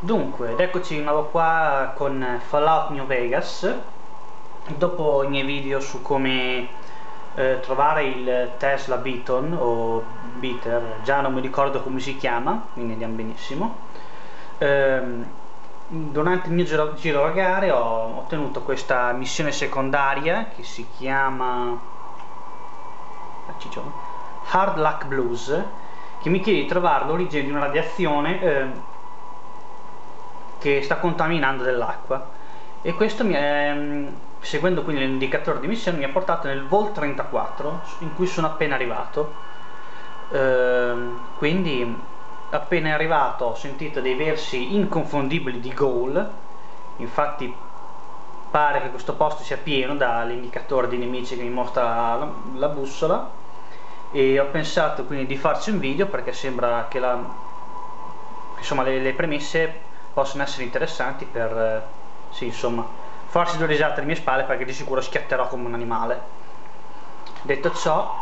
Dunque, ed eccoci di nuovo qua con Fallout New Vegas. Dopo i miei video su come trovare il Tesla Beaton o Beater, già non mi ricordo come si chiama, quindi andiamo benissimo. Durante il mio giro a gare ho ottenuto questa missione secondaria che si chiama Hard Luck Blues, che mi chiede di trovare l'origine di una radiazione che sta contaminando dell'acqua, e questo seguendo quindi l'indicatore di missione, mi ha portato nel Vault 34 in cui sono appena arrivato. Quindi appena arrivato ho sentito dei versi inconfondibili di Ghoul. Infatti pare che questo posto sia pieno dall'indicatore di nemici che mi mostra la bussola, e ho pensato quindi di farci un video perché sembra che insomma le premesse possono essere interessanti per sì, insomma, farsi due risate alle mie spalle, perché di sicuro schiatterò come un animale. Detto ciò,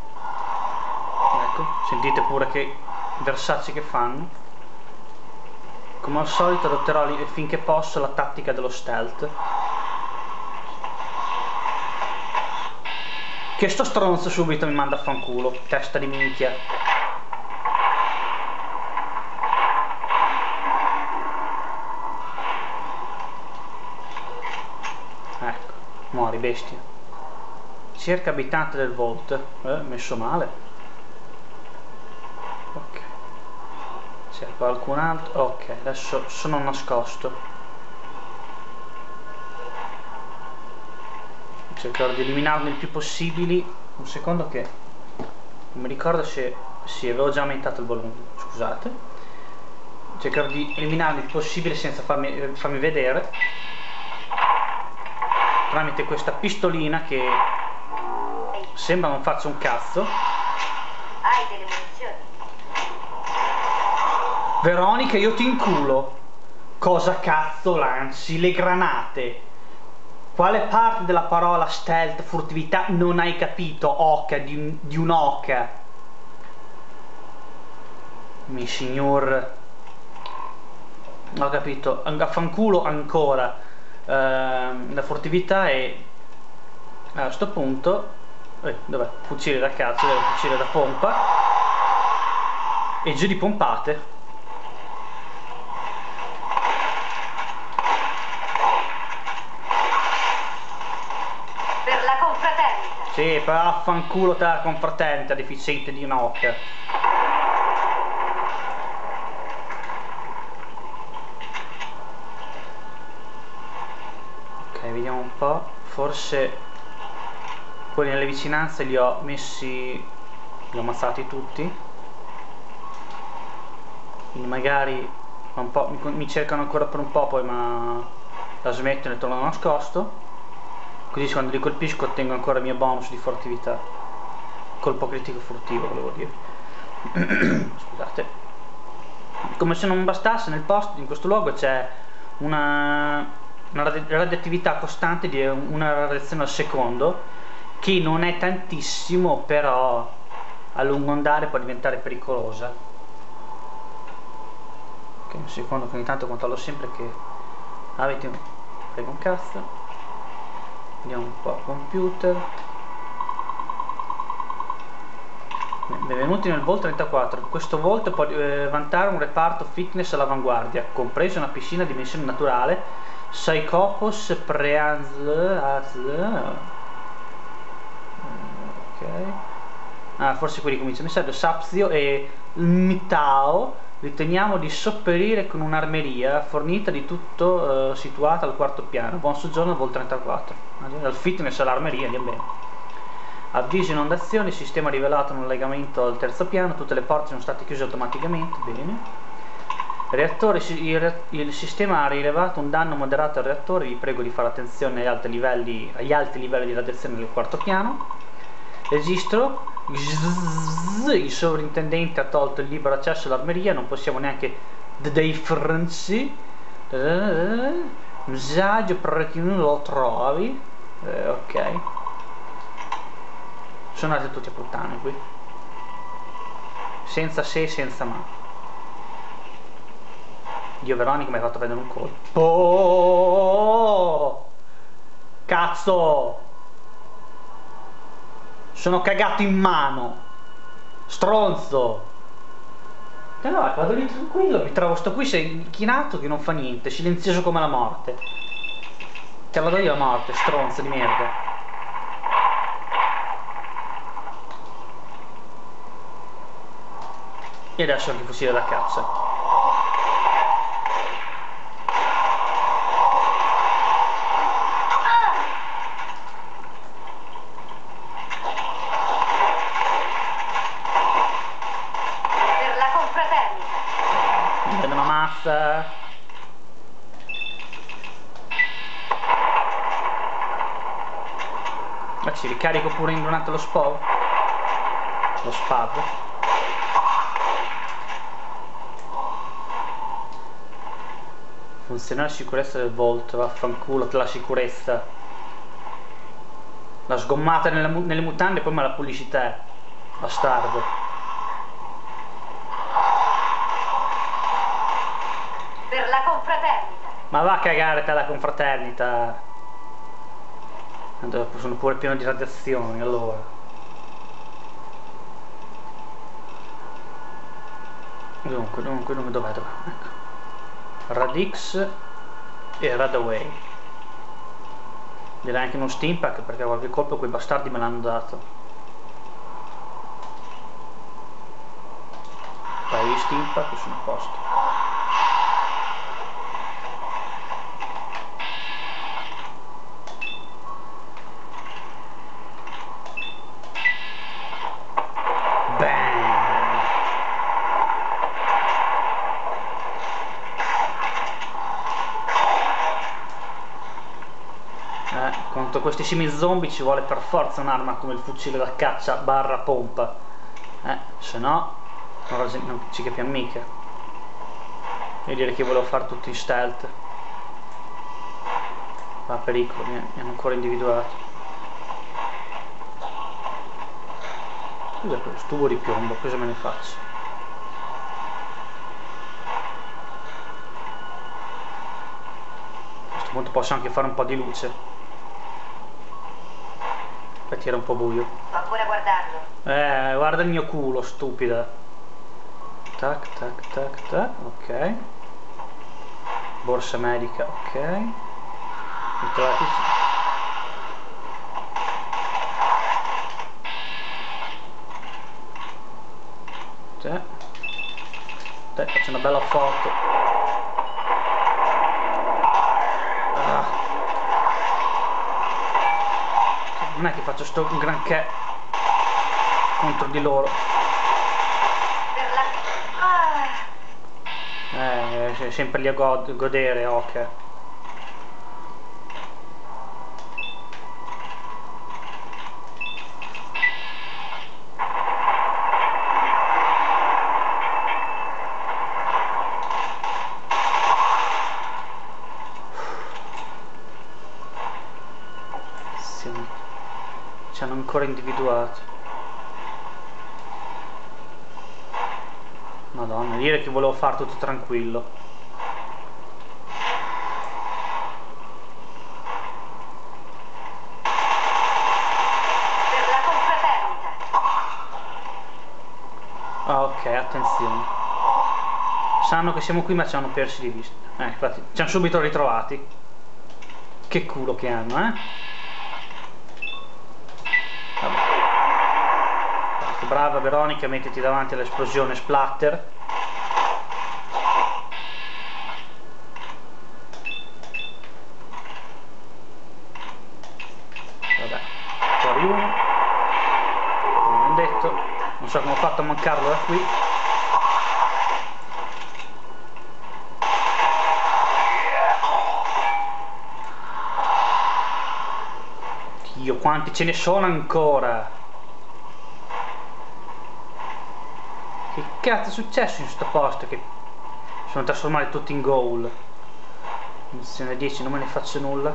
ecco, sentite pure che versacci che fanno. Come al solito adotterò finché posso la tattica dello stealth. Che sto stronzo subito mi manda a fanculo, testa di minchia. Ecco, muori bestia. Cerca abitante del Vault. Messo male. Ok. C'è qualcun altro? Ok, adesso sono nascosto. Cercherò di eliminarne il più possibili. Un secondo che non mi ricordo se avevo già aumentato il volume, scusate. Cercherò di eliminarne il più possibile senza farmi vedere, tramite questa pistolina che sembra non faccia un cazzo. Hai delle munizioni? Veronica, io ti inculo. Cosa cazzo lanci? Le granate. Quale parte della parola stealth, furtività, non hai capito? Oca, di un'oca. Mi signor. Ho capito. Affanculo ancora. La furtività è a sto punto. Dov'è? Fucile da cazzo, fucile da pompa. E giù di pompate. Per la confraternita. Sì, però affanculo te la confraternita, deficiente di un'oca. Ok, vediamo un po'. Forse quelli nelle vicinanze li ho ammazzati tutti. Quindi magari un po', mi cercano ancora per un po', poi ma la smettono e tornano nascosto. Così quando li colpisco ottengo ancora il mio bonus di furtività. Colpo critico furtivo, volevo dire. Scusate. Come se non bastasse, in questo luogo c'è una radioattività costante di una radiazione al secondo, che non è tantissimo, però a lungo andare può diventare pericolosa. Ok, un secondo che ogni tanto controllo sempre che avete prego un cazzo. Vediamo un po' computer. Benvenuti nel Vault 34. Questo Vault può vantare un reparto fitness all'avanguardia, compreso una piscina a dimensione naturale, Psychopos ok. Forse qui ricomincia il messaggio. Sapzio e Mitao riteniamo di sopperire con un'armeria fornita di tutto, situata al quarto piano. Buon soggiorno al Vault 34. Dal fitness all'armeria, andiamo bene. Avviso inondazione, il sistema ha rivelato un legamento al terzo piano, tutte le porte sono state chiuse automaticamente, bene. Reattore, il sistema ha rilevato un danno moderato al reattore, vi prego di fare attenzione agli alti livelli di radiazione del quarto piano. Registro, il sovrintendente ha tolto il libero accesso all'armeria, non possiamo neanche dei franzi. Messaggio per chi non lo trovi. Ok. Sono andati tutti a puttane qui. Senza se e senza ma. Dio, Veronica mi hai fatto prendere un colpo. Oh! Cazzo! Sono cagato in mano. Stronzo. E allora vado lì tranquillo, mi trovo sto qui sei inchinato che non fa niente, silenzioso come la morte. Te la do io la morte, stronzo di merda. E adesso anche fucile da caccia. Per la confraternita. Mi prendo una mazza. Ma ci ricarico pure durante lo SPO? Lo SPAD. Funziona la sicurezza del Volt, vaffanculo la sicurezza. La sgommata nelle mutande e poi me la pulisci te, bastardo. Per la confraternita. Ma va a cagare te la confraternita. Tanto sono pure pieno di radiazioni, allora. Dunque, dov'è? Ecco. Radix e Radaway. Direi anche uno Steampack perché qualche colpo quei bastardi me l'hanno dato. Un paio di Steampack sono a posto. Contro questi simili zombie ci vuole per forza un'arma come il fucile da caccia barra pompa. Se no non ci capiamo mica. Io direi che volevo fare tutto in stealth. Va, pericolo, mi hanno ancora individuato. Cos'è quello stubo di piombo? Cosa me ne faccio? A questo punto posso anche fare un po' di luce. Perché era un po' buio. Sto ancora guardando. Guarda il mio culo, stupida. Tac, tac, tac, tac, ok. Borsa medica, ok. Ritrovati. Faccio una bella foto. Non è che faccio sto granché contro di loro. Per la... Sempre lì a godere, ok. Ci hanno ancora individuato. Madonna, dire che volevo fare tutto tranquillo. Per la confraternita. Ok, attenzione. Sanno che siamo qui ma ci hanno persi di vista. Infatti ci hanno subito ritrovati. Che culo che hanno, Brava Veronica, mettiti davanti all'esplosione splatter. Vabbè, fuori uno. Come ho detto, non so come ho fatto a mancarlo da qui. Dio, quanti ce ne sono ancora? Che cazzo è successo in sto posto che sono trasformati tutti in ghoul? Missione 10, non me ne faccio nulla.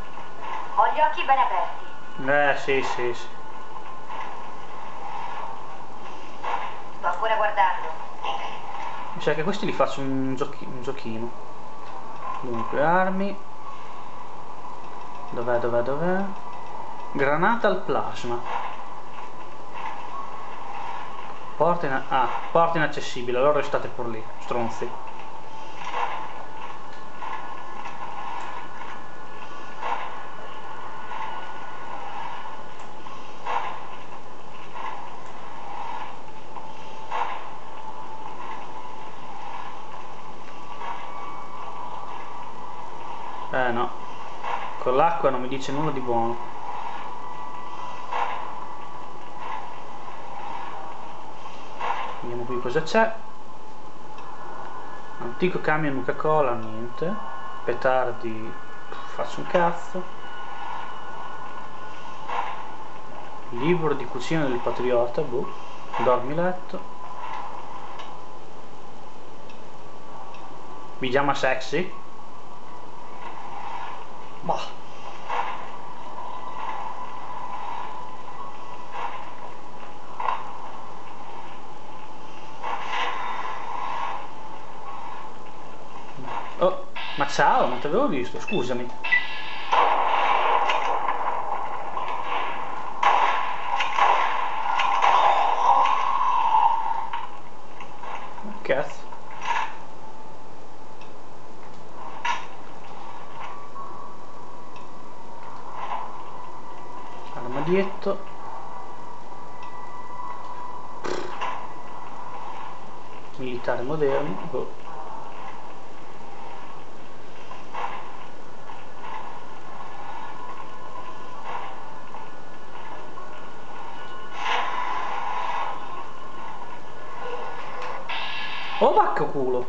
Ho gli occhi ben aperti. Sì. cioè che questi li faccio un giochino. Dunque, armi. Dov'è? Granata al plasma. Porta inaccessibile, allora restate pur lì, stronzi. No, con l'acqua non mi dice nulla di buono. Vediamo qui cosa c'è. Antico camion Nuka-Cola, niente. Petardi, faccio un cazzo. Libro di cucina del patriota, boh. Dormiletto. Pigiama sexy. Bah. Oh, ma ciao, non ti avevo visto, scusami. Cazzo. Armadietto. Militare moderno. Oh. Oh, bacco culo.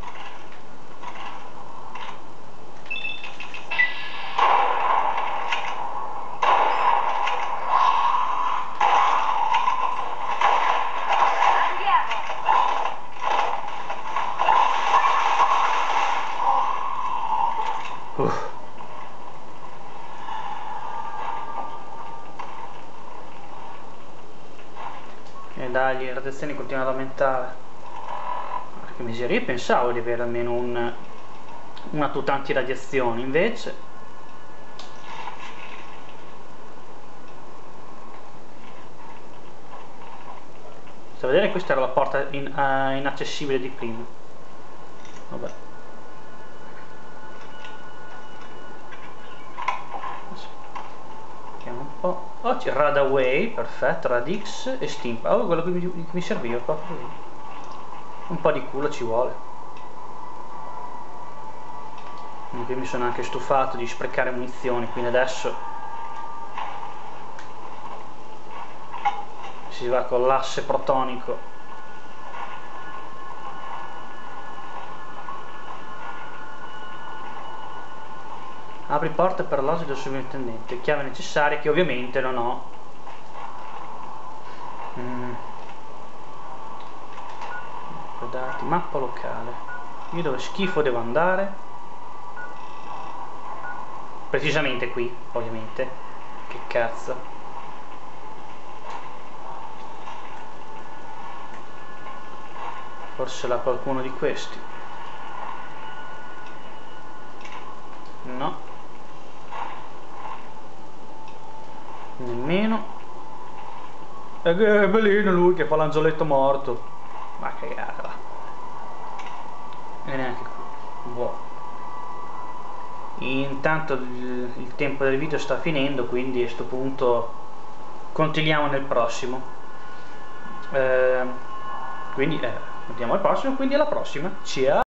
E dai, le radiazioni continuano ad aumentare. Che miseria, io pensavo di avere almeno una tuta antiradiazione, invece sta a vedere, questa era la porta inaccessibile di prima. Vabbè, vediamo un po'. Oh, c'è Radaway, perfetto, Radix e Stimp. Oh, quello che mi serviva proprio lì. Un po' di culo ci vuole. Quindi mi sono anche stufato di sprecare munizioni, quindi adesso si va con l'asse protonico. Apri porta per l'osi del sovrintendente, chiave necessaria che ovviamente non ho. Dati, mappa locale. Io dove schifo devo andare? Precisamente qui, ovviamente. Che cazzo. Forse l'ha qualcuno di questi. No. Nemmeno. E che è bellino lui che fa l'angioletto morto. Ma cagatela. E neanche qui. Buono. Intanto il tempo del video sta finendo, quindi a questo punto continuiamo nel prossimo. Quindi andiamo al prossimo, quindi alla prossima. Ciao.